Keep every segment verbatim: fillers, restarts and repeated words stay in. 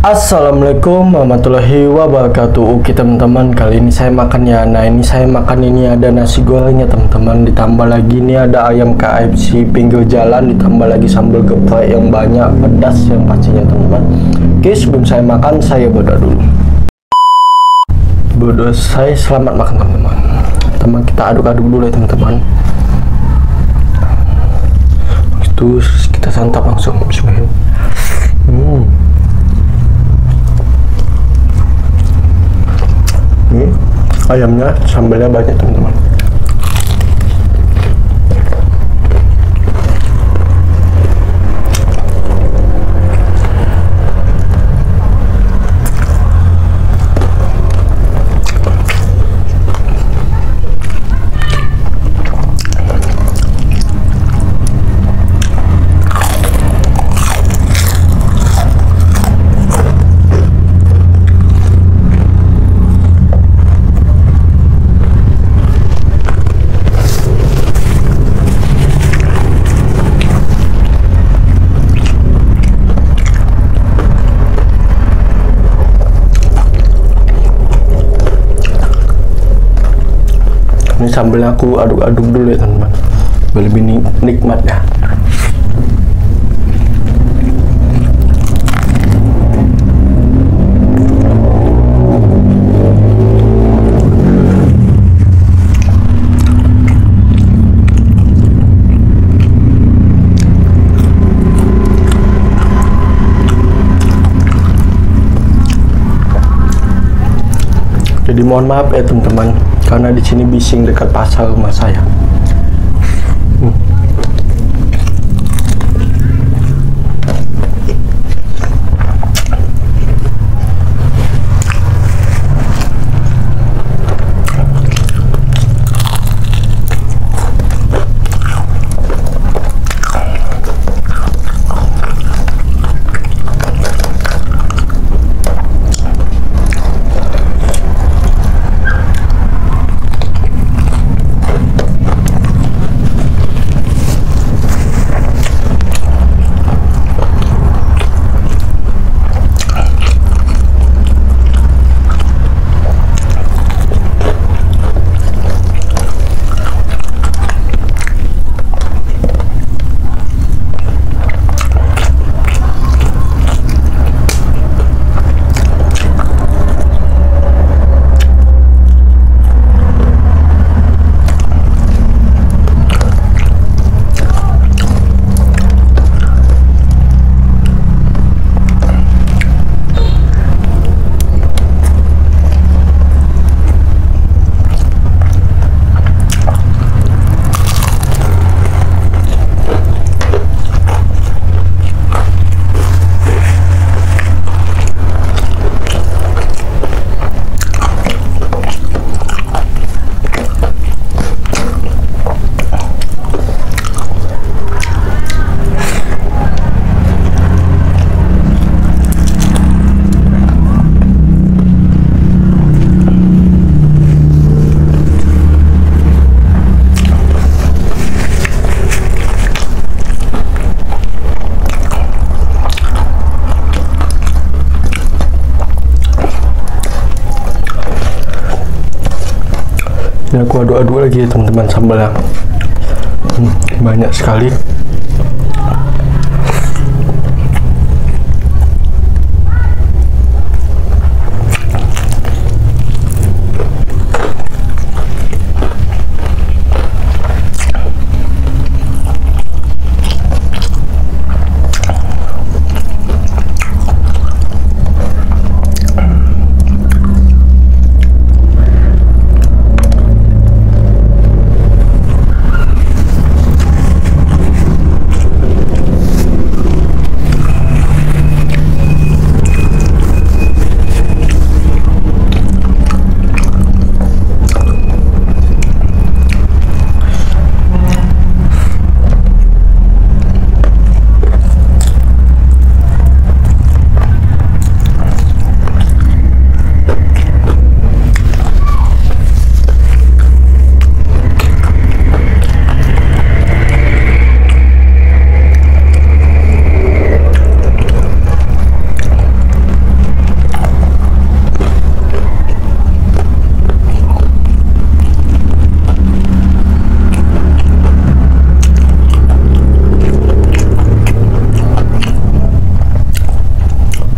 Assalamualaikum warahmatullahi wabarakatuh. Oke teman-teman, kali ini saya makan ya. Nah ini saya makan ini ada nasi gorengnya teman-teman, ditambah lagi ini ada ayam K F C pinggir jalan, ditambah lagi sambal geprek yang banyak, pedas yang pastinya teman-teman. Oke, sebelum saya makan saya berdoa dulu. Berdoa saya selamat makan teman-teman. Teman kita aduk-aduk dulu ya teman-teman. Itu kita santap langsung. Bismillah. Hmm. Ini ayamnya, sambalnya banyak teman-teman. Ini sambalnya aku aduk-aduk dulu ya teman-teman, biar lebih nikmat ya. Jadi mohon maaf ya teman-teman, karena di sini bising dekat pasar rumah saya. Hmm. Ini aku aduk-aduk lagi ya teman-teman sambalnya. Hmm, banyak sekali.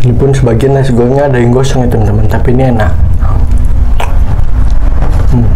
Ini pun sebagian nasi gorengnya ada yang gosong ya teman-teman, tapi ini enak. Hmm.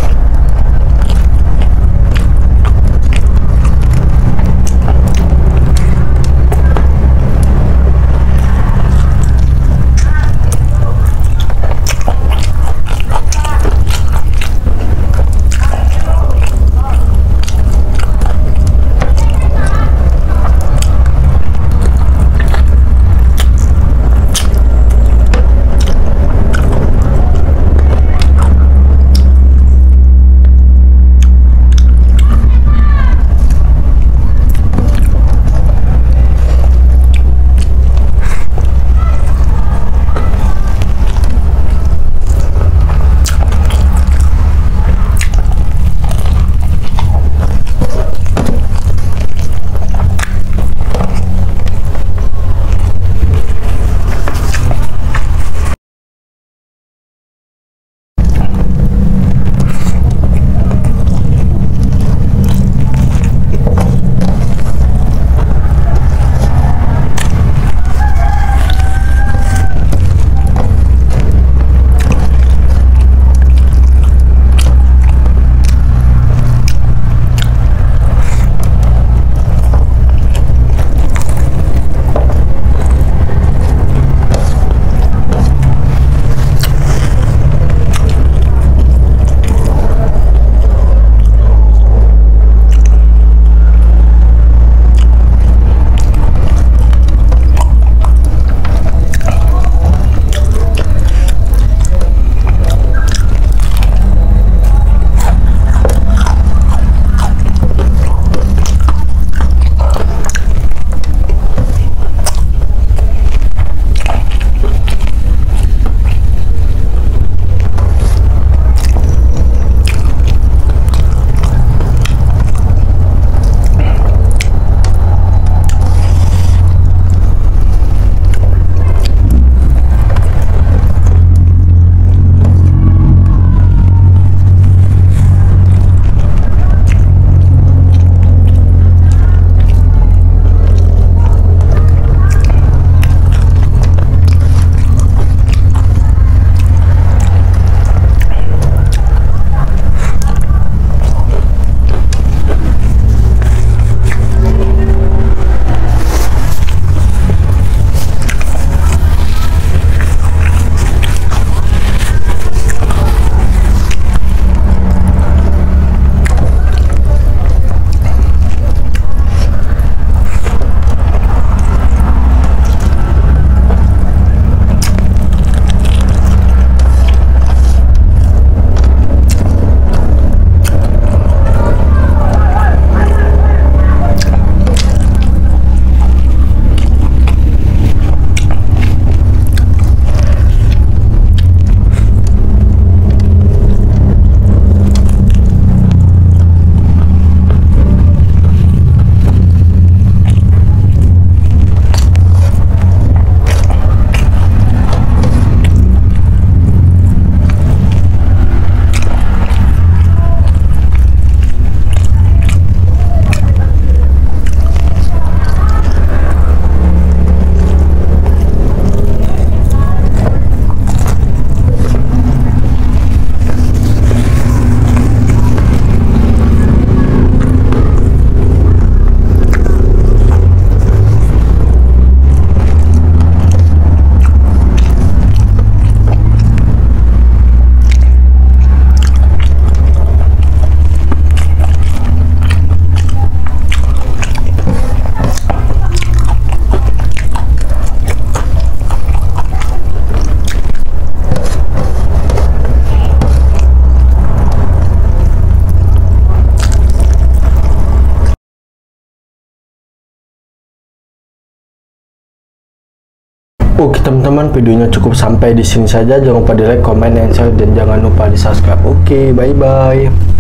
Oke teman-teman, videonya cukup sampai di sini saja. Jangan lupa di like, comment, and share, dan jangan lupa di subscribe. Oke, bye bye.